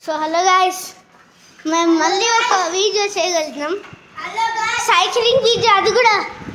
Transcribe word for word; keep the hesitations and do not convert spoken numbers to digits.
So hello guys, మేము మళ్ళీ ఒక వీడియో చేయగలుగుతున్నాం. సైక్లింగ్ వీడియో, అది కూడా